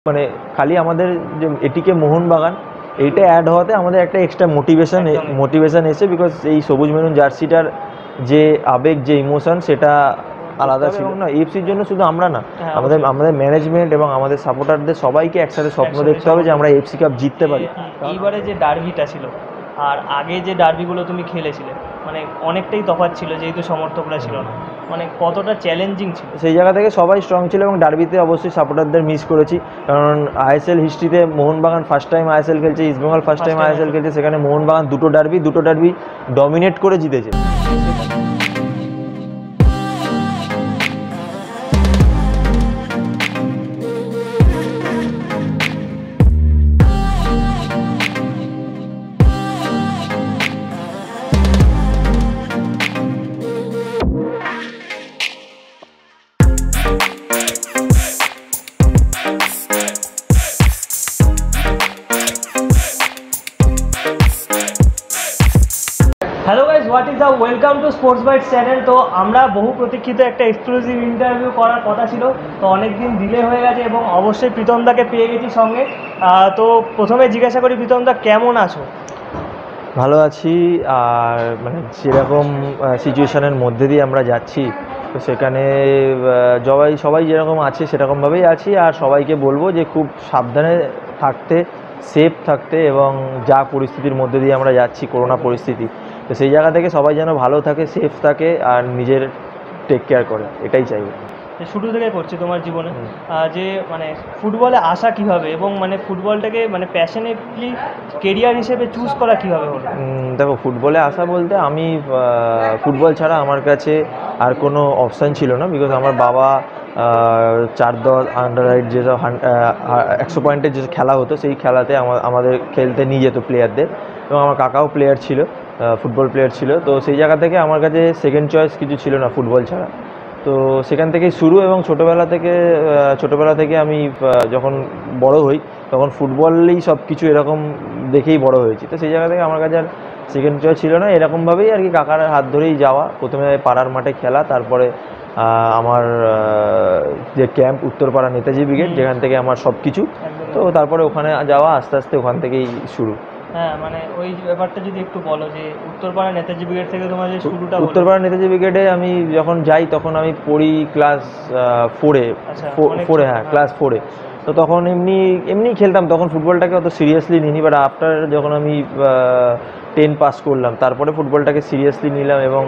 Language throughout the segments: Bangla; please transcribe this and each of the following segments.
মানে খালি আমাদের যে এটিকে মোহনবাগান এইটা অ্যাড হওয়াতে আমাদের একটা এক্সট্রা মোটিভেশন এসে, বিকজ এই সবুজ মেরুন জার্সিটার যে আবেগ, যে ইমোশন, সেটা আলাদা ছিল না। এফসির জন্য শুধু আমরা না, আমাদের ম্যানেজমেন্ট এবং আমাদের সাপোর্টারদের সবাইকে একসাথে স্বপ্ন দেখতে হবে যে আমরা এফসি কাপ জিততে পারি। এইবারে যে ডার্বিটা ছিল আর আগে যে ডার্বিগুলো তুমি খেলেছিলে, মানে অনেকটাই তফাৎ ছিল, যেহেতু সমর্থকরা ছিল না, মানে কতটা চ্যালেঞ্জিং ছিল। সেই জায়গা থেকে সবাই স্ট্রং ছিল এবং ডার্বিতে অবশ্যই সাপোর্টারদের মিস করেছি, কারণ আইএসএল হিস্ট্রিতে মোহনবাগান ফার্স্ট টাইম আইএসএল খেলছে, ইস্টবেঙ্গল ফার্স্ট টাইম আইএসএল খেলছে, সেখানে মোহনবাগান দুটো ডার্বি ডমিনেট করে জিতেছে। Hello guys, what is the welcome to sports byte channel. তো আমরা বহু প্রতীক্ষিত একটা এক্সক্লুসিভ ইন্টারভিউ করার কথা ছিল, তো অনেক দিন ডিলে হয়ে গেছে এবং অবশ্যই প্রীতমদাকে পেয়ে গেছি সঙ্গে। তো প্রথমে জিজ্ঞাসা করি, প্রীতমদা কেমন আছো? ভালো আছি, আর মানে যেরকম সিচুয়েশনের মধ্যে দিয়ে আমরা যাচ্ছি, তো সেখানে সবাই যেরকম আছে সেরকমভাবেই আছি। আর সবাইকে বলবো যে খুব সাবধানে থাকতে, সেফ থাকতে, এবং যা পরিস্থিতির মধ্যে দিয়ে আমরা যাচ্ছি, করোনা পরিস্থিতি, তো সেই জায়গা থেকে সবাই যেন ভালো থাকে, সেফ থাকে আর নিজের টেক কেয়ার করে, এটাই চাইবো। শুরু থেকে করছি তোমার জীবনে যে মানে ফুটবলে আসা কীভাবে, এবং মানে ফুটবলটাকে মানে প্যাশনেটলি কেরিয়ার হিসেবে চুজ করা কীভাবে হলো? দেখো, ফুটবলে আসা বলতে আমি ফুটবল ছাড়া আমার কাছে আর কোনো অপশান ছিল না, বিকজ আমার বাবা 4-10 আন্ডার-8 যেসব 100 পয়েন্টের যে খেলা হতো, সেই খেলাতে আমাদের খেলতে নিয়ে যেত প্লেয়ারদের, এবং আমার কাকাও প্লেয়ার ছিল, ফুটবল প্লেয়ার ছিল। তো সেই জায়গা থেকে আমার কাছে সেকেন্ড চয়েস কিছু ছিল না ফুটবল ছাড়া। তো সেখান থেকেই শুরু, এবং ছোটোবেলা থেকে আমি যখন বড় হই তখন ফুটবলেই সব কিছু এরকম দেখেই বড় হয়েছি। তো সেই জায়গা থেকে আমার কাছে আর সেকেন্ড চয়েস ছিল না, এরকমভাবেই আর কি কাকার হাত ধরেই যাওয়া, প্রথমে পাড়ার মাঠে খেলা, তারপরে আমার যে ক্যাম্প উত্তরপাড়া নেতাজি ব্রিগেড, যেখান থেকে আমার সব কিছু, তো তারপরে ওখানে যাওয়া, আস্তে আস্তে ওখান থেকেই শুরু। হ্যাঁ, মানে ওই ব্যাপারটা যদি একটু বলো যে উত্তরপাড়া নেতাজি ব্রিগেড থেকে তোমার যে শুরুটা। উত্তরপাড়া নেতাজি ব্রিগেডে আমি যখন যাই তখন আমি পড়ি ক্লাস 4-এ, হ্যাঁ ক্লাস 4-এ। তো তখন এমনি খেলতাম, তখন ফুটবলটাকে অত সিরিয়াসলি নিইনি, বাট আফটার যখন আমি 10 পাস করলাম, তারপরে ফুটবলটাকে সিরিয়াসলি নিলাম, এবং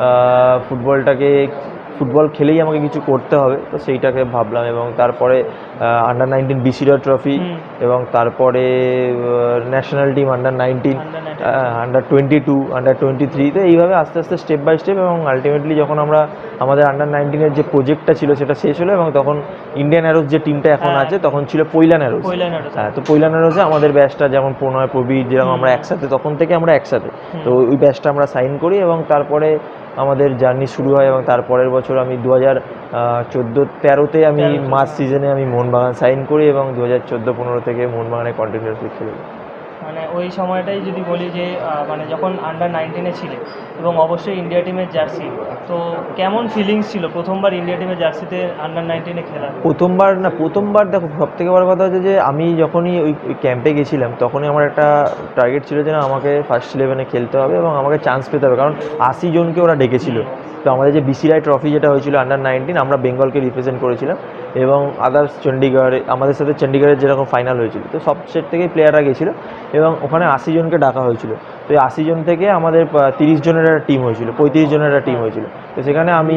ফুটবল খেলেই আমাকে কিছু করতে হবে, তো সেইটাকে ভাবলাম। এবং তারপরে আন্ডার-19 বিসিডা ট্রফি, এবং তারপরে ন্যাশনাল টিম আন্ডার-19, আন্ডার-22, আন্ডার-23, তো এইভাবে আস্তে আস্তে স্টেপ বাই স্টেপ, এবং আলটিমেটলি যখন আমাদের আন্ডার-19-এর যে প্রজেক্টটা ছিল সেটা শেষ হলো, এবং তখন ইন্ডিয়ান অ্যারোস যে টিমটা এখন আছে, তখন ছিল পৈলান অ্যারোস। হ্যাঁ, তো পৈলান অ্যারোসে আমাদের ব্যাচটা, যেমন প্রণয়, প্রবীর, যেরকম আমরা একসাথে, তখন থেকে আমরা একসাথে, তো ওই ব্যাচটা আমরা সাইন করি, এবং তারপরে আমাদের জার্নি শুরু হয়। এবং তারপরের বছর আমি 2014-13-তে আমি মার্চ সিজনে আমি মোহনবাগান সাইন করি, এবং 2014-15 থেকে মোহনবাগানে কন্টিনিউয়াসলি খেলি। মানে ওই সময়টাই যদি বলি যে মানে যখন আন্ডার-19-এ ছিলে, এবং অবশ্যই ইন্ডিয়া টিমের জার্সি, তো কেমন ফিলিংস ছিল প্রথমবার ইন্ডিয়া টিমের জার্সিতে আন্ডার-19-এ খেলা? প্রথমবার দেখো, সব থেকে বড় কথা হচ্ছে যে আমি যখনই ওই ক্যাম্পে গেছিলাম, তখনই আমার একটা টার্গেট ছিল যে না, আমাকে ফার্স্ট 11-এ খেলতে হবে এবং আমাকে চান্স পেতে হবে, কারণ 80 জনকে ওরা ডেকেছিল। তো আমাদের যে বিসিআই ট্রফি যেটা হয়েছিল আন্ডার-19, আমরা বেঙ্গলকে রিপ্রেজেন্ট করেছিলাম, এবং আদার্স চণ্ডীগড়ে, আমাদের সাথে চণ্ডীগড়ের যেরকম ফাইনাল হয়েছিল, তো সব সেট থেকেই প্লেয়াররা গেছিলো, এবং ওখানে 80 জনকে ডাকা হয়েছিল। তো এই 80 জন থেকে আমাদের 30 জনের একটা টিম হয়েছিল, 35 জনের একটা টিম হয়েছিল। তো সেখানে আমি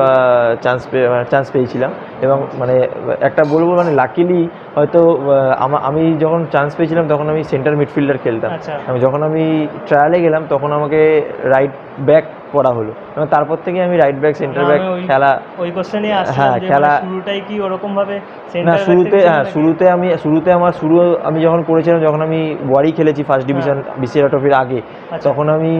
চান্স পেয়েছিলাম, এবং মানে একটা বলবো, মানে লাকিলি হয়তো আমি যখন চান্স পেয়েছিলাম তখন আমি সেন্টার মিডফিল্ডার খেলতাম। যখন আমি ট্রায়ালে গেলাম তখন আমাকে রাইট ব্যাক করা হলো, এবং তারপর থেকে আমি রাইট ব্যাক, সেন্টার ব্যাক খেলা। ওই কোশ্চেনই আসছে, হ্যাঁ, খেলা শুরুটাই কি ওরকম ভাবে? না, শুরুতে আমি যখন করেছিলাম, যখন আমি ওয়ারি খেলেছি ফার্স্ট ডিভিশন বিসিআর ট্রফির আগে, তখন আমি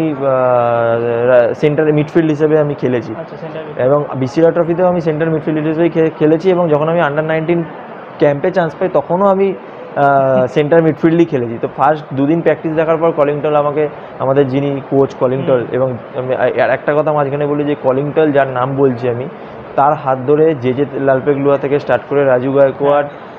সেন্টার মিডফিল্ড হিসেবে আমি খেলেছি, এবং বিসিআর ট্রফিতেও আমি সেন্টার মিডফিল্ড হিসেবেই খেলেছি। এবং যখন আমি আন্ডার-19 ক্যাম্পে চান্স পাই, তখনও আমি সেন্টার মিডফিল্ডই খেলেছি। তো ফার্স্ট 2 দিন প্র্যাকটিস দেখার পর কলিংটল আমাদের যিনি কোচ কলিংটল, এবং আর একটা কথা মাঝখানে বলি যে কলিংটল যার নাম বলছি আমি, তার হাত ধরে যে লালপেগলুয়া থেকে স্টার্ট করে রাজু গায়কোয়াড়,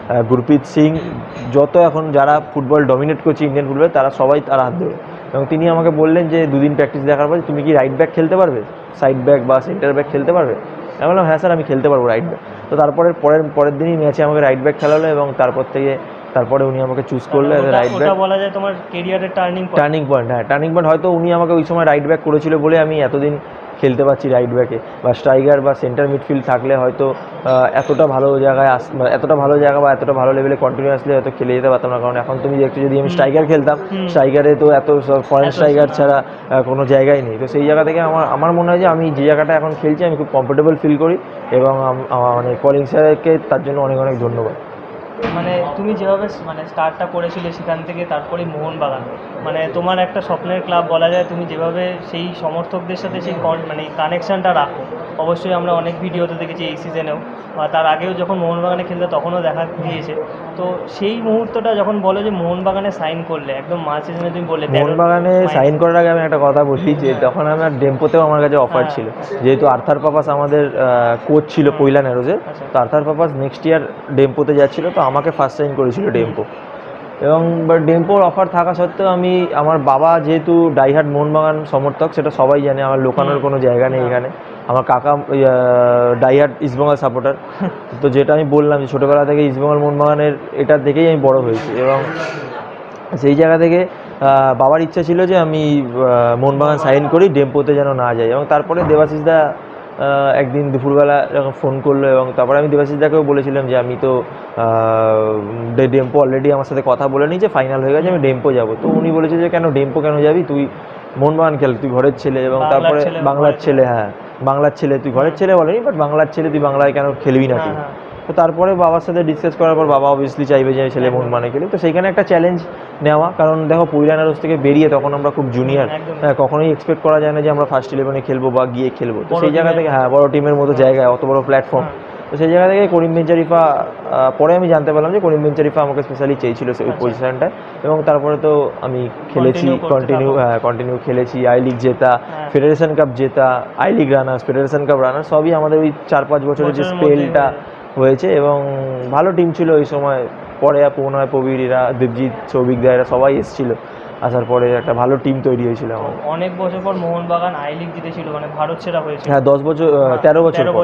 গুরপ্রীত সিং, যত এখন যারা ফুটবল ডমিনেট করছে ইন্ডিয়ান ফুটবলে তারা সবাই তার হাত ধরে। এবং তিনি আমাকে বললেন যে 2 দিন প্র্যাকটিস দেখার পর তুমি কি রাইট ব্যাক খেলতে পারবে, সাইড ব্যাক বা সেন্টার ব্যাক খেলতে পারবে? আমি বললাম হ্যাঁ স্যার আমি খেলতে পারবো রাইট ব্যাক। তো পরের দিনই ম্যাচে আমাকে রাইট ব্যাক খেলালো এবং তারপরে উনি আমাকে চুজ করলো অ্যাজ রাইট ব্যাক। বলা যায় তোমার কেরিয়ারের টার্নিং পয়েন্ট, হ্যাঁ টার্নিং পয়েন্ট। হয়তো উনি আমাকে ওই সময় রাইট ব্যাক করেছিল বলে আমি এতদিন খেলতে পারছি রাইট ব্যাকে, বা স্ট্রাইকার বা সেন্টার মিডফিল্ড থাকলে হয়তো এতটা ভালো জায়গা বা এতটা ভালো লেভেলে কন্টিনিউয়াসলি হয়তো খেলে যেতে পারতাম না। কারণ এখন তুমি দেখছো যদি আমি স্ট্রাইকার খেলতাম, স্ট্রাইকারে তো এত ফরেন স্ট্রাইকার ছাড়া কোনো জায়গাই নেই। তো সেই জায়গা থেকে আমার মনে হয় যে আমি যে জায়গাটা এখন খেলছি আমি খুব কমফোর্টেবল ফিল করি, এবং মানে কলিং স্যারকে তার জন্য অনেক অনেক ধন্যবাদ। মানে তুমি যেভাবে মানে স্টার্টটা করেছিলে সেখান থেকে তারপরে মোহনবাগান, মানে তোমার একটা স্বপ্নের ক্লাব বলা যায়। তুমি যেভাবে সেই সমর্থকদের সাথে সেই মানে কানেকশানটা রাখো, অবশ্যই আমরা অনেক ভিডিওতে দেখেছি এই সিজনেও, বা তার আগেও যখন মোহনবাগানে খেলতে তখনও দেখা দিয়েছে। তো সেই মুহূর্তটা যখন বলো যে মোহনবাগানে সাইন করলে, একদম মাঝ সিজনে তুমি বললে মোহনবাগানে সাইন করার আগে আমি একটা কথা বলি যে তখন আমার ডেম্পোতেও আমার কাছে অফার ছিল, যেহেতু আর্থার পাপাস আমাদের কোচ ছিল পয়লা নেরোজের। তো আর্থার পাপাস নেক্সট ইয়ার ডেম্পোতে যাচ্ছিল, তো আমাকে ফার্স্ট সাইন করেছিল ডেম্পো। এবং ডেম্পোর অফার থাকা সত্ত্বেও আমার বাবা যেহেতু ডাইহার্ড মোহনবাগান সমর্থক, সেটা সবাই জানে, আমার লুকানোর কোনো জায়গা নেই এখানে। আমার কাকা ডাইহার্ড ইস্টবেঙ্গল সাপোর্টার, তো যেটা আমি বললাম যে ছোটোবেলা থেকে ইস্টবেঙ্গল মোহনবাগানের এটা দেখেই আমি বড় হয়েছি। এবং সেই জায়গা থেকে বাবার ইচ্ছা ছিল যে আমি মোহনবাগান সাইন করি, ডেম্পোতে যেন না যাই। এবং তারপরে দেবাশিসদা একদিন দুপুরবেলা যখন ফোন করলো, এবং তারপরে আমি দেবাশিসদাকেও বলেছিলাম যে আমি তো ডেম্পো অলরেডি আমার সাথে কথা বলে নিই যে ফাইনাল হয়ে গেছে, আমি ডেম্পো যাবো। তো উনি বলেছে যে কেন ডেম্পো কেন যাবি, তুই মোহনবাগান খেল, তুই ঘরের ছেলে। এবং তারপরে বাংলার ছেলে, হ্যাঁ বাংলার ছেলে, তুই ঘরের ছেলে বলেনি, বাট বাংলার ছেলে, তুই বাংলায় কেন খেলবি না তুই। তো তারপরে বাবার সাথে ডিসকাস করার পর বাবা অবভিয়াসলি চাইবে যে ছেলে মোহনবাগানে খেলি। তো সেইখানে একটা চ্যালেঞ্জ নেওয়া, কারণ দেখো পয়লা নেরোজ থেকে বেরিয়ে তখন আমরা খুব জুনিয়র, কখনোই এক্সপেক্ট করা যায় না যে আমরা ফার্স্ট 11-এ খেলবো বা গিয়ে খেলবো। তো সেই জায়গা থেকে, হ্যাঁ বড় টিমের মতো জায়গায় অত বড় প্ল্যাটফর্ম, তো সেই জায়গা থেকে করিম বেঞ্চারিফা, পরে আমি জানতে পারলাম যে করিম বেঞ্চারিফা আমাকে স্পেশালি চেয়েছিল ওই পজিশনটায়। এবং তারপরে তো আমি খেলেছি, কন্টিনিউ খেলেছি, আই লিগ জেতা, ফেডারেশন কাপ জেতা, I League runners, Federation Cup runners, সবই আমাদের ওই 4-5 বছরের যে স্পেলটা হয়েছে। এবং ভালো টিম ছিল ওই সময়। পরে পৌনয়, প্রবীর, এরা, দেবজিৎ, সৌভিক দা, এরা সবাই এসেছিল। আসার পরে একটা ভালো টিম তৈরি হয়েছিল আমাদের। অনেক বছর পর মোহনবাগান আই লিগ জিতেছিল, মানে ভারত সেরা হয়েছিল। হ্যাঁ 13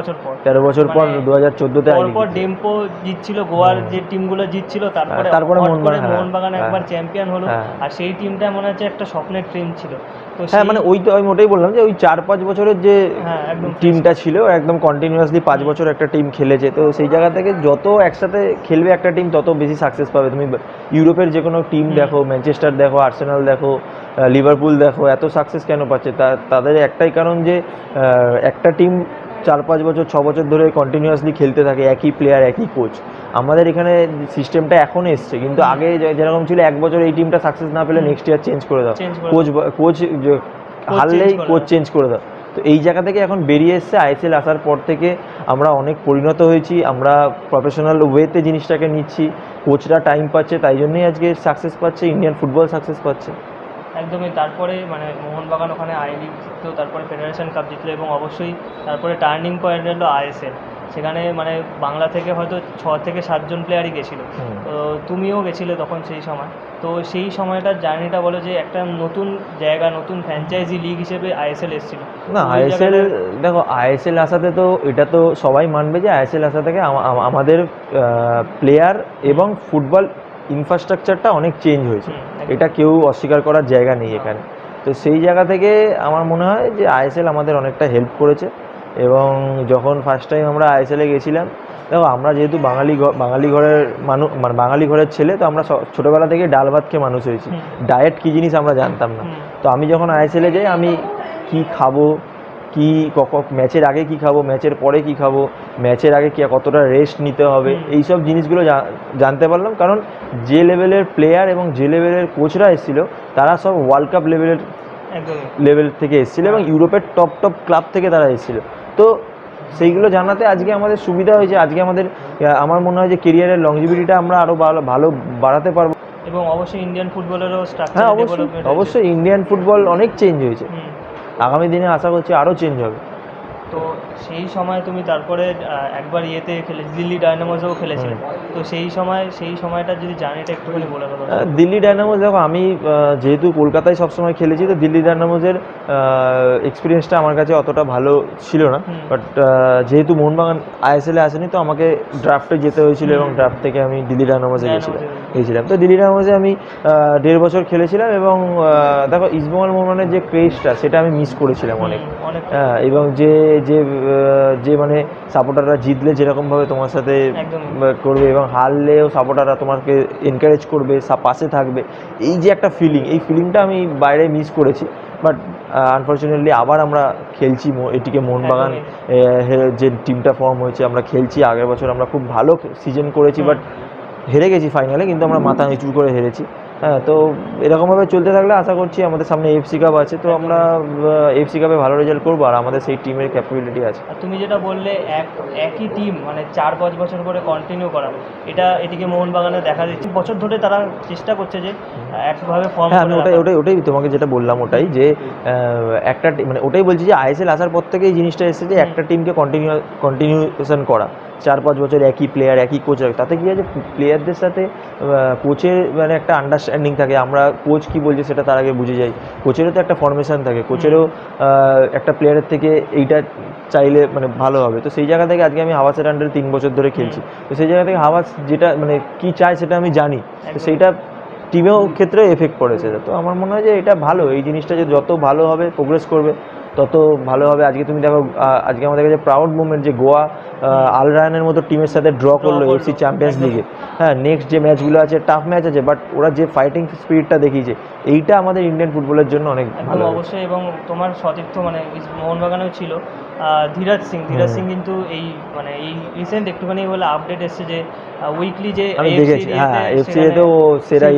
বছর পর 2014-তে পর ডেম্পো জিতছিল, গোয়ার যে টিমগুলো জিতছিল, তারপরে মোহনবাগান একবার চ্যাম্পিয়ন হলো। আর সেই টিমটা মনে হচ্ছে একটা স্বপ্নের টিম ছিল। হ্যাঁ মানে ওই তো আমি ওটাই বললাম যে ওই 4-5 বছরের যে টিমটা ছিল, একদম কন্টিনিউয়াসলি 5 বছর একটা টিম খেলেছে। তো সেই জায়গা থেকে যত একসাথে খেলবে একটা টিম তত বেশি সাকসেস পাবে। তুমি ইউরোপের যে কোনো টিম দেখো, ম্যানচেস্টার দেখো, আর্সেনাল দেখো, লিভারপুল দেখো, এত সাকসেস কেন পাচ্ছে? তাদের একটাই কারণ যে একটা টিম 4-5 বছর 6 বছর ধরে কন্টিনিউয়াসলি খেলতে থাকে, একই প্লেয়ার, একই কোচ। আমাদের এখানে সিস্টেমটা এখন এসছে, কিন্তু আগে যেরকম ছিল 1 বছর এই টিমটা সাকসেস না পেলে নেক্সট ইয়ার চেঞ্জ করে দাও, কোচ হারলেই কোচ চেঞ্জ করে দাও। তো এই জায়গা থেকে এখন বেরিয়ে এসছে। আইএসএল আসার পর থেকে আমরা অনেক পরিণত হয়েছি, আমরা প্রফেশনাল ওয়েতে জিনিসটাকে নিচ্ছি, কোচরা টাইম পাচ্ছে, তাই জন্যই আজকে সাকসেস পাচ্ছে, ইন্ডিয়ান ফুটবল সাকসেস পাচ্ছে। একদমই। তারপরে মানে মোহনবাগান ওখানে আই লিগ জিতলো, তারপরে ফেডারেশন কাপ জিতলো, এবং অবশ্যই তারপরে টার্নিং পয়েন্ট হলো আইএসএল। সেখানে মানে বাংলা থেকে হয়তো 6 থেকে 7 জন প্লেয়ারই গেছিলো, তো তুমিও গেছিলে তখন সেই সময়। তো সেই সময়টার জার্নিটা বলো, যে একটা নতুন জায়গা, নতুন ফ্র্যাঞ্চাইজি লিগ হিসেবে আইএসএল এসেছিল না। আইএসএল দেখো, আইএসএল আসাতে তো এটা তো সবাই মানবে যে আইএসএল আসা থেকে আমাদের প্লেয়ার এবং ফুটবল ইনফ্রাস্ট্রাকচারটা অনেক চেঞ্জ হয়েছে, এটা কেউ অস্বীকার করার জায়গা নেই এখানে। তো সেই জায়গা থেকে আমার মনে হয় যে আইএসএল আমাদের অনেকটা হেল্প করেছে। এবং যখন ফার্স্ট টাইম আমরা আইএসএলে গেছিলাম, দেখো আমরা যেহেতু বাঙালি ঘরের মানুষ, মানে বাঙালি ঘরের ছেলে, তো আমরা ছোটোবেলা থেকে ডাল ভাত খেয়ে মানুষ হয়েছি, ডায়েট কী জিনিস আমরা জানতাম না। তো আমি যখন আইএসএলে যাই, আমি কি খাবো, কি ম্যাচের আগে কি খাবো, ম্যাচের পরে কি খাবো, ম্যাচের আগে কতটা রেস্ট নিতে হবে, এই সব জিনিসগুলো জানতে পারলাম। কারণ যে লেভেলের প্লেয়ার এবং যে লেভেলের কোচরা এসেছিলো, তারা সব ওয়ার্ল্ড কাপ লেভেল থেকে এসেছিলো, এবং ইউরোপের টপ ক্লাব থেকে তারা এসেছিলো। তো সেইগুলো জানাতে আজকে আমাদের সুবিধা হয়েছে। আজকে আমার মনে হয় যে কেরিয়ারের লংজিভিটিটা আমরা আরও ভালো বাড়াতে পারবো। এবং অবশ্যই ইন্ডিয়ান ফুটবলেরও স্ট্রাকচার, হ্যাঁ অবশ্যই ইন্ডিয়ান ফুটবল অনেক চেঞ্জ হয়েছে, আগামী দিনে আশা করছি আরও চেঞ্জ হবে। তো সেই সময় তুমি তারপরে একবার ইয়েতে দিল্লি ডায়নামোসেও খেলেছিলে, তো সেই সময়টা যদি জার্নিটা একটুখানি বলে দেবো। দিল্লি ডায়নামোস দেখো, আমি যেহেতু কলকাতায় সবসময় খেলেছি, তো দিল্লি ডায়নামোসের এক্সপিরিয়েন্সটা আমার কাছে অতটা ভালো ছিল না। বাট যেহেতু মোহনবাগান আইএসএলে আসেনি, তো আমাকে ড্রাফটে যেতে হয়েছিল এবং ড্রাফট থেকে আমি দিল্লি ডায়নামোসে গেছিলাম। তো দিল্লি ডায়নামোসে আমি 1.5 বছর খেলেছিলাম এবং দেখো ইস্টবেঙ্গল মোহনবাগানের যে ক্রেজটা সেটা আমি মিস করেছিলাম অনেক। এবং যে যে যে মানে সাপোর্টাররা জিতলে যেরকমভাবে তোমার সাথে করবে এবং হারলেও সাপোর্টাররা তোমাকে এনকারেজ করবে, পাশে থাকবে, এই যে একটা ফিলিং, এই ফিলিংটা আমি বাইরে মিস করেছি। বাট আনফর্চুনেটলি আবার আমরা খেলছি এটিকে মোহনবাগান যে টিমটা ফর্ম হয়েছে, আমরা খেলছি। আগের বছর আমরা খুব ভালো সিজন করেছি, বাট হেরে গেছি ফাইনালে, কিন্তু আমরা মাথা নিচু করে হেরেছি। হ্যাঁ, তো এরকমভাবে চলতে থাকলে আশা করছি আমাদের সামনে এফসি কাপ আছে, তো আমরা এফসি কাপে ভালো রেজাল্ট করবো আর আমাদের সেই টিমের ক্যাপাবিলিটি আছে। আর তুমি যেটা বললে একই টিম মানে 4-5 বছর করে কন্টিনিউ করা, এটিকে মোহনবাগানে দেখা যাচ্ছে বছর ধরে তারা চেষ্টা করছে যে একভাবে ফর্ম। হ্যাঁ, আমি ওটাই তোমাকে যেটা বললাম, ওটাই যে একটা মানে ওটাই বলছি যে আইএসএল আসার পর থেকে এই জিনিসটা এসেছে যে একটা টিমকে কন্টিনিউশন করা, 4-5 বছর একই প্লেয়ার একই কোচ, তাতে কী আছে প্লেয়ারদের সাথে কোচের মানে একটা আন্ডারস্ট্যান্ডিং থাকে। আমরা কোচ কী বলছে সেটা তার আগে বুঝে যাই। কোচেরও তো একটা ফরমেশন থাকে, কোচেরও একটা প্লেয়ারের থেকে এইটা চাইলে মানে ভালো হবে। তো সেই জায়গা থেকে আজকে আমি হাওয়াসের আন্ডারে 3 বছর ধরে খেলছি, তো সেই জায়গা থেকে হাওয়াস যেটা মানে কী চায় সেটা আমি জানি, তো সেইটা টিমেও ক্ষেত্রে এফেক্ট পড়েছে। তো আমার মনে হয় যে এটা ভালো, এই জিনিসটা যে যত ভালো হবে প্রোগ্রেস করবে তত ভালো হবে। আজকে তুমি দেখো, আজকে আমাদের কাছে প্রাউড মুভমেন্ট যে গোয়া আল রায়ানের মতো টিমের সাথে ড্র করলো এফসি চ্যাম্পিয়ন্স লিগে। হ্যাঁ, নেক্সট যে ম্যাচগুলো আছে টাফ ম্যাচ আছে, বাট ওরা যে ফাইটিং স্পিরিটটা দেখিয়েছে, এইটা আমাদের ইন্ডিয়ান ফুটবলের জন্য অনেক ভালো অবশ্যই। এবং তোমার সতীর্থ মানে মোহনবাগানেও ছিল ধীরাজ সিং কিন্তু এই রিসেন্ট একটুখানি বলে আপডেট এসছে যে উইকলি যে আমি দেখেছি, হ্যাঁ এফসিতে ও সেরা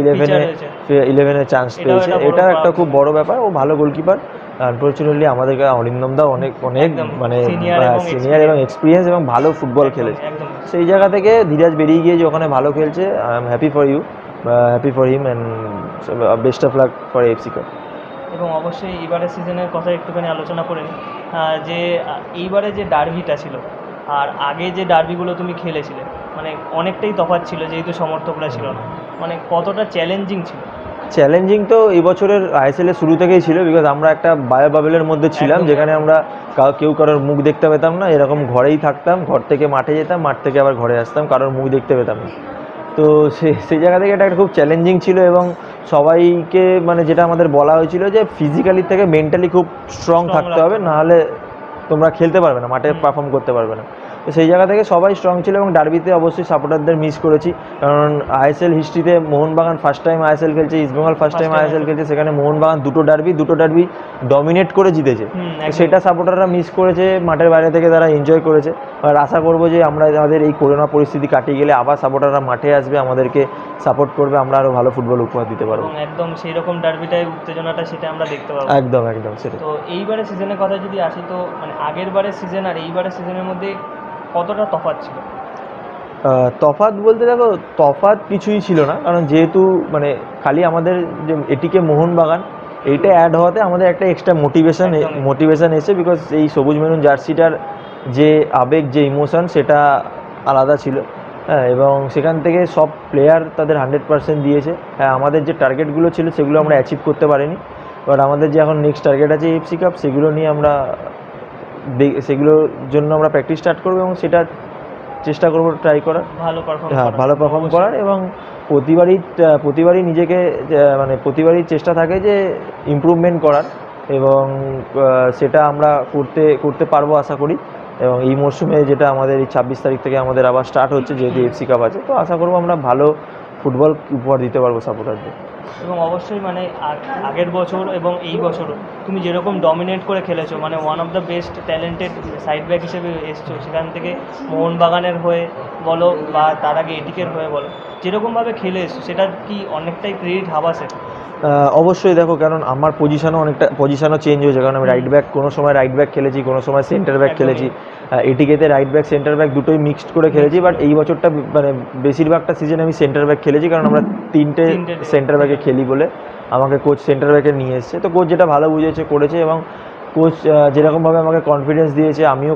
11-এ চান্স পেয়েছে, এটা একটা খুব বড় ব্যাপার। ও ভালো গোলকিপার। আনফর্চুনেটলি আমাদের অরিন্দম দাও অনেক মানে সিনিয়র এবং এক্সপিরিয়েন্স এবং ভালো ফুটবল খেলেছে। সেই জায়গা থেকে ধীরাজ বেরিয়ে গিয়ে যে ওখানে ভালো খেলছে, I am happy for you, happy for him, and best of luck for FC cup. এবং অবশ্যই এবারের সিজনের কথা একটুখানি আলোচনা করে নিই, যে এইবারে যে ডার্বিটা ছিল আর আগে যে ডার্বিগুলো তুমি খেলেছিলে, মানে অনেকটাই তফাৎ ছিল যেহেতু সমর্থকরা ছিল না, মানে কতটা চ্যালেঞ্জিং ছিল? চ্যালেঞ্জিং তো এই বছরের আইএসএল এর শুরু থেকেই ছিল, বিকজ আমরা একটা বায়ো বাবেলের মধ্যে ছিলাম, যেখানে আমরা কেউ কারোর মুখ দেখতে পেতাম না, এরকম ঘরেই থাকতাম, ঘর থেকে মাঠে যেতাম, মাঠ থেকে আবার ঘরে আসতাম, কারোর মুখ দেখতে পেতাম না। তো সেই জায়গা থেকে এটা খুব চ্যালেঞ্জিং ছিল এবং সবাইকে মানে যেটা আমাদের বলা হয়েছিল যে ফিজিক্যালি থেকে মেন্টালি খুব স্ট্রং থাকতে হবে, নাহলে তোমরা খেলতে পারবে না, মাঠে পারফর্ম করতে পারবে না। তো সেই জায়গা থেকে সবাই স্ট্রং ছিল এবং ডার্বিতে অবশ্যই সাপোর্টারদের মিস করেছি, কারণ আইএসএল হিস্ট্রিতে মোহনবাগান ফার্স্ট টাইম আইএসএল খেলছে, ইস্টবেঙ্গল ফার্স্ট টাইম আইএসএল খেলছে, সেখানে মোহনবাগান দুটো ডার্বি ডমিনেট করে জিতেছে। সেটা সাপোর্টাররা মিস করেছে, মাঠের বাইরে থেকে তারা এনজয় করেছে। আর আশা করবো যে আমাদের এই করোনা পরিস্থিতি কাটিয়ে গেলে আবার সাপোর্টাররা মাঠে আসবে, আমাদেরকে সাপোর্ট করবে, আমরা আরও ভালো ফুটবল উপহার দিতে পারবো। একদম সেই রকম ডার্বিটাই উত্তেজনাটা সেটা আমরা দেখতে পাবো। একদম সেটা। তো এইবারের সিজনের কথা যদি আসি, তো মানে আগের বারের সিজন আর এইবারের সিজনের মধ্যে কতটা তফাৎ ছিল? তফাৎ বলতে দেখো, তফাৎ কিছুই ছিল না, কারণ যেহেতু মানে খালি আমাদের যে এটিকে মোহনবাগান এইটা অ্যাড হওয়াতে আমাদের একটা এক্সট্রা মোটিভেশন এসে, বিকজ এই সবুজ মেরুন জার্সিটার যে আবেগ, যে ইমোশন, সেটা আলাদা ছিল। হ্যাঁ, এবং সেখান থেকে সব প্লেয়ার তাদের 100% দিয়েছে। হ্যাঁ, আমাদের যে টার্গেটগুলো ছিল সেগুলো আমরা অ্যাচিভ করতে পারিনি, বাট আমাদের যে এখন নেক্সট টার্গেট আছে এফসি কাপ, সেগুলো নিয়ে সেগুলোর জন্য আমরা প্র্যাকটিস স্টার্ট করবো এবং সেটা চেষ্টা করবো ট্রাই করার, ভালো পারফর্ম করার। এবং প্রতিবারই নিজেকে মানে প্রতিবারই চেষ্টা থাকে যে ইমপ্রুভমেন্ট করার, এবং সেটা আমরা করতে পারবো আশা করি। এবং এই মরশুমে যেটা আমাদের এই 26 তারিখ থেকে আমাদের আবার স্টার্ট হচ্ছে, যেহেতু এফসি কাপ আছে, তো আশা করবো আমরা ভালো ফুটবল উপহার দিতে পারবো সাপোর্টারদের। এবং অবশ্যই মানে আগের বছর এবং এই বছরও তুমি যেরকম ডমিনেট করে খেলেছো, মানে one of the best talented side back হিসেবে এসছো, সেখান থেকে মোহনবাগানের হয়ে বলো বা তার আগে এটিকের হয়ে বলো, যেরকমভাবে খেলে এসছো সেটা কি অনেকটাই ক্রেডিট হাবাসের? অবশ্যই দেখো, কারণ আমার পজিশনও চেঞ্জ হয়েছে, কারণ আমি কোনো সময় রাইট ব্যাক খেলেছি, কোনো সময় সেন্টার ব্যাক খেলেছি। এটিকেতে রাইট ব্যাক সেন্টার ব্যাক দুটোই মিক্সড করে খেলেছি, বাট এই বছরটা মানে বেশিরভাগটা সিজন আমি সেন্টার ব্যাক খেলেছি, কারণ আমরা তিনটে সেন্টার ব্যাকে খেলি বলে আমাকে কোচ সেন্টার ব্যাকে নিয়ে এসেছে। তো কোচ যেটা ভালো বুঝেছে করেছে, এবং কোচ যেরকমভাবে আমাকে কনফিডেন্স দিয়েছে, আমিও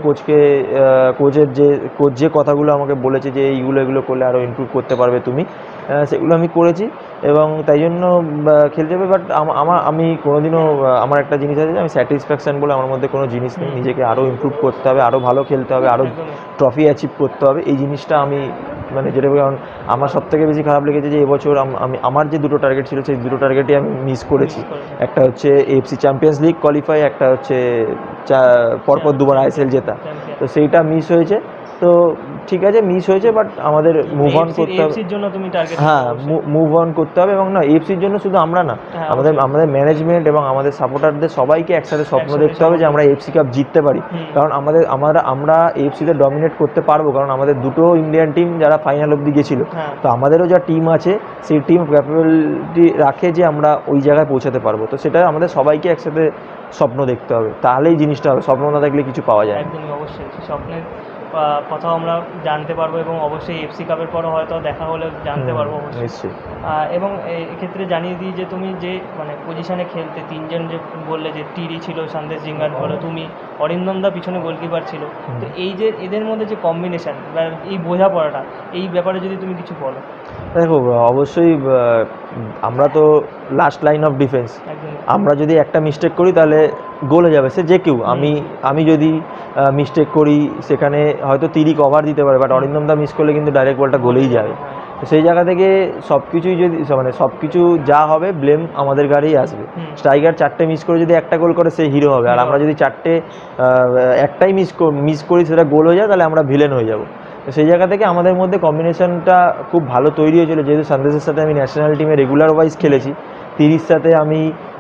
কোচ যে কথাগুলো আমাকে বলেছে যে এগুলো করলে আরও ইমপ্রুভ করতে পারবে তুমি, সেগুলো আমি করেছি এবং তাই জন্য খেলতে হবে। বাট আমি কোনোদিনও আমার একটা জিনিস আছে যে আমি স্যাটিসফ্যাকশান বলে আমার মধ্যে কোনো জিনিস নেই। নিজেকে আরও ইমপ্রুভ করতে হবে, আরও ভালো খেলতে হবে, আরও ট্রফি অ্যাচিভ করতে হবে। এই জিনিসটা আমি মানে যেটা, কারণ আমার সবথেকে বেশি খারাপ লেগেছে যে এবছর আমার যে দুটো টার্গেট ছিল সেই দুটো টার্গেটই আমি মিস করেছি। একটা হচ্ছে এএফসি চ্যাম্পিয়ন্স লিগ কোয়ালিফাই, একটা হচ্ছে পরপর দুবার আইএসএল জেতা। তো সেইটা মিস হয়েছে। তো ঠিক আছে, মিস হয়েছে, বাট আমাদের মুভ অন করতে হবে। হ্যাঁ, মুভ অন করতে হবে। এবং না, এএফসির জন্য শুধু আমরা না, আমাদের ম্যানেজমেন্ট এবং আমাদের সাপোর্টারদের সবাইকে একসাথে স্বপ্ন দেখতে হবে যে আমরা এএফসি কাপ জিততে পারি। কারণ আমরা এএফসিতে ডমিনেট করতে পারবো, কারণ আমাদের দুটো ইন্ডিয়ান টিম যারা ফাইনাল অবধি গেছিলো। তো আমাদেরও যা টিম আছে সেই টিম ক্যাপাবিলিটি রাখে যে আমরা ওই জায়গায় পৌঁছাতে পারবো। তো সেটা আমাদের সবাইকে একসাথে স্বপ্ন দেখতে হবে, তাহলেই জিনিসটা হবে। স্বপ্ন না দেখলে কিছু পাওয়া যায়। একদমই, অবশ্যই স্বপ্নের কথাও আমরা জানতে পারবো এবং অবশ্যই এফসি কাপের পরও হয়তো দেখা হলে জানতে পারবো নিশ্চয়ই। এবং এক্ষেত্রে জানিয়ে দিই যে তুমি যে মানে পজিশনে খেলতে, তিনজন যে বললে যে টিরি ছিল, সন্দেশ জিঙ্গার বলো, তুমি অরিন্দম দা পিছনে গোলকিপার ছিল, তো এই যে এদের মধ্যে যে কম্বিনেশন বা এই বোঝাপড়াটা, এই ব্যাপারে যদি তুমি কিছু বলো। দেখো, অবশ্যই আমরা তো লাস্ট লাইন অফ ডিফেন্স। আমরা যদি একটা মিস্টেক করি তাহলে গোল হয়ে যাবে, সে যে কেউ। আমি যদি মিস্টেক করি সেখানে হয়তো তিরি কভার দিতে পারে, বাট অরিন্দম দা মিস করলে কিন্তু ডাইরেক্ট বলটা গোলেই যাবে। তো সেই জায়গা থেকে সব কিছুই যদি মানে সব কিছু যা হবে ব্লেম আমাদের গাড়িই আসবে। স্ট্রাইকার 4টে মিস করে যদি একটা গোল করে সে হিরো হবে, আর আমরা যদি 4টে একটাই মিস করি সেটা গোল হয়ে যায় তাহলে আমরা ভিলেন হয়ে যাব। তো সেই জায়গা থেকে আমাদের মধ্যে কম্বিনেশনটা খুব ভালো তৈরি হয়েছিল, যেহেতু সন্দেশের সাথে আমি ন্যাশনাল টিমে রেগুলার ওয়াইজ খেলেছি। তিরির সাথে আমি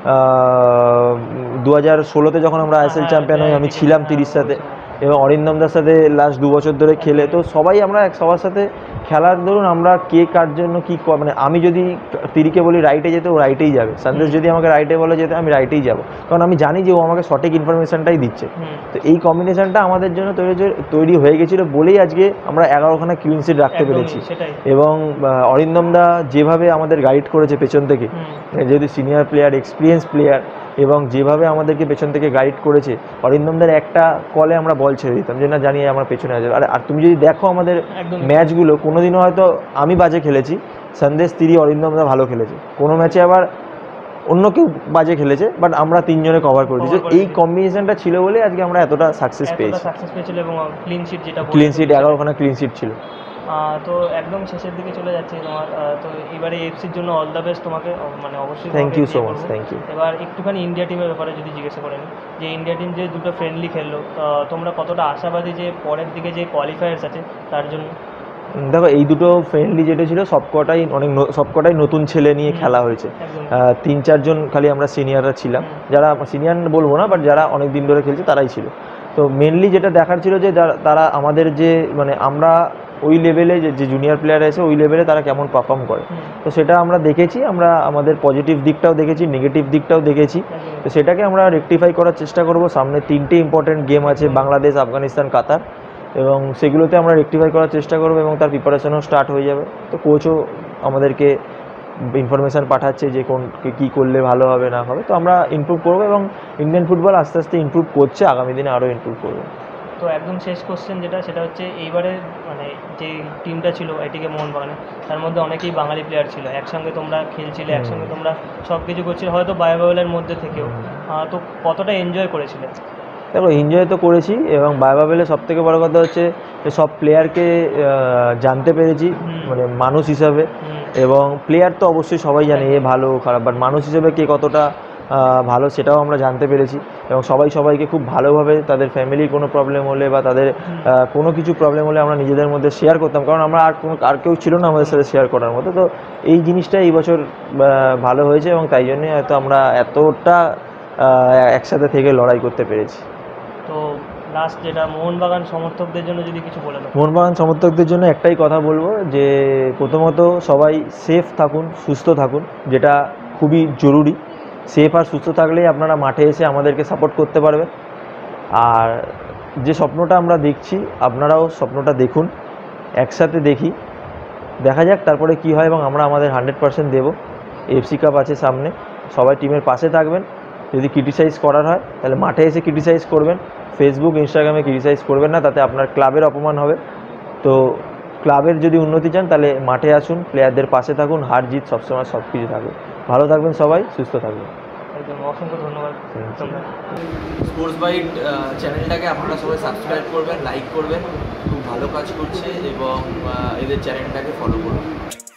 2016-তে যখন আমরা আইএসএল চ্যাম্পিয়ন হই আমি ছিলাম তিরির সাথে, এবং অরিন্দমদার সাথে লাস্ট 2 বছর ধরে খেলে। তো সবাই আমরা সবার সাথে খেলার ধরুন আমরা কে কার জন্য কী মানে আমি যদি তিরিকে বলি রাইটে যেতে, ও রাইটেই যাবে। সন্দেশ যদি আমাকে রাইটে বলে যেতে, আমি রাইটেই যাবো, কারণ আমি জানি যে ও আমাকে সঠিক ইনফরমেশনটাই দিচ্ছে। তো এই কম্বিনেশনটা আমাদের জন্য তৈরি হয়ে গেছিলো বলেই আজকে আমরা 11খানা ক্লিন শিট রাখতে পেরেছি। এবং অরিন্দমদা যেভাবে আমাদের গাইড করেছে পেছন থেকে, যেহেতু সিনিয়র প্লেয়ার, এক্সপিরিয়েন্স প্লেয়ার, এবং যেভাবে আমাদেরকে পেছন থেকে গাইড করেছে, অরিন্দমদের একটা কলে আমরা বল ছেড়ে দিতাম যে না, জানিয়ে আমার পেছনে আছে। আর তুমি যদি দেখো আমাদের ম্যাচগুলো, কোনোদিনও হয়তো আমি বাজে খেলেছি, সন্দেশ, তিরি, অরিন্দমদা ভালো খেলেছে, কোনো ম্যাচে আবার অন্য কেউ বাজে খেলেছে, বাট আমরা তিনজনে কভার করে দিয়েছি। এই কম্বিনেশনটা ছিল বলে আজকে আমরা এতটা সাকসেস পেয়েছি। এবং ক্লিন শিট, যেটা ক্লিন শিট 11খানা ক্লিন শিট ছিল। তো একদম শেষের দিকে চলে যাচ্ছে তোমার, তো এবারে এফসির জন্য অল দ্য বেস্ট তোমাকে, মানে অবশ্যই thank you so much. Thank you. এবার একটুখানি ইন্ডিয়া টিমের ব্যাপারে যদি জিজ্ঞাসা করেন, যে ইন্ডিয়া টিম যে দুটো ফ্রেন্ডলি খেললো, তোমরা কতটা আশাবাদী যে পরের দিকে যে কোয়ালিফায়ার্স আছে তার জন্য? দেখো, এই দুটো ফ্রেন্ডলি যেটা ছিল সবকটাই নতুন ছেলে নিয়ে খেলা হয়েছে। 3-4 জন খালি আমরা সিনিয়ররা ছিলাম, যারা সিনিয়র বলবো না, বাট যারা অনেক দিন ধরে খেলছে তারাই ছিল। তো মেনলি যেটা দেখার ছিল যে তারা আমাদের যে মানে আমরা ওই লেভেলে যে জুনিয়র প্লেয়ার আছে ওই লেভেলে তারা কেমন পারফর্ম করে, তো সেটা আমরা দেখেছি। আমরা আমাদের পজিটিভ দিকটাও দেখেছি, নেগেটিভ দিকটাও দেখেছি। তো সেটাকে আমরা রেকটিফাই করার চেষ্টা করব। সামনে 3টে ইম্পর্টেন্ট গেম আছে, বাংলাদেশ, আফগানিস্তান, কাতার, এবং সেগুলোতে আমরা রেকটিফাই করার চেষ্টা করবো এবং তার প্রিপারেশনও স্টার্ট হয়ে যাবে। তো কোচও আমাদেরকে ইনফরমেশান পাঠাচ্ছে যে কী করলে ভালো হবে না হবে। তো আমরা ইমপ্রুভ করবো এবং ইন্ডিয়ান ফুটবল আস্তে আস্তে ইমপ্রুভ করছে, আগামী দিনে আরও ইমপ্রুভ করবে। তো একদম শেষ কোশ্চেন সেটা হচ্ছে, এইবারে মানে যে টিমটা ছিল এটিকে মোহনবাগানে, তার মধ্যে অনেকেই বাঙালি প্লেয়ার ছিল, একসঙ্গে তোমরা খেলছিলে, একসঙ্গে তোমরা সব কিছু করছিলে, হয়তো বায়োবাবেলের মধ্যে থেকেও, তো কতটা এনজয় করেছিলে? দেখো, এনজয় তো করেছি, এবং বায়োবাবেলে সবথেকে বড় কথা হচ্ছে যে সব প্লেয়ারকে জানতে পেরেছি, মানে মানুষ হিসাবে। এবং প্লেয়ার তো অবশ্যই সবাই জানে এ ভালো খারাপ, বাট মানুষ হিসেবে কে কতটা ভালো সেটাও আমরা জানতে পেরেছি। এবং সবাইকে খুব ভালোভাবে তাদের ফ্যামিলির কোনো প্রবলেম হলে বা তাদের কোনো কিছু প্রবলেম হলে আমরা নিজেদের মধ্যে শেয়ার করতাম, কারণ আমরা আর কেউ ছিল না আমাদের সাথে শেয়ার করার মতো। তো এই জিনিসটা এই বছর ভালো হয়েছে, এবং তাই জন্যে হয়তো আমরা এতটা একসাথে থেকে লড়াই করতে পেরেছি। তো লাস্ট যেটা মোহনবাগান সমর্থকদের জন্য যদি কিছু বলে দাও। মোহনবাগান সমর্থকদের জন্য একটাই কথা বলবো, যে প্রথমত সবাই সেফ থাকুন, সুস্থ থাকুন, যেটা খুবই জরুরি। সেফ আর সুস্থ থাকলেই আপনারা মাঠে এসে আমাদেরকে সাপোর্ট করতে পারবেন। আর যে স্বপ্নটা আমরা দেখছি, আপনারাও স্বপ্নটা দেখুন, একসাথে দেখা যাক তারপরে কি হয়, এবং আমরা আমাদের 100% দেবো। এফসি কাপ আছে সামনে, সবাই টিমের পাশে থাকবেন, যদি ক্রিটিসাইজ করার হয় তাহলে মাঠে এসে ক্রিটিসাইজ করবেন, ফেসবুক ইনস্টাগ্রামে ক্রিটিসাইজ করবেন না, তাতে আপনার ক্লাবের অপমান হবে। তো ক্লাবের যদি উন্নতি চান তাহলে মাঠে আসুন, প্লেয়ারদের পাশে থাকুন, হার জিত সবসময় সব কিছু থাকবে। ভালো থাকবেন সবাই, সুস্থ থাকবেন। একদম অসংখ্য ধন্যবাদ। স্পোর্টস বাইট চ্যানেলটাকে আপনারা সবাই সাবস্ক্রাইব করবেন, লাইক করবেন, খুব ভালো কাজ করছে এবং এদের চ্যানেলটাকে ফলো করুন।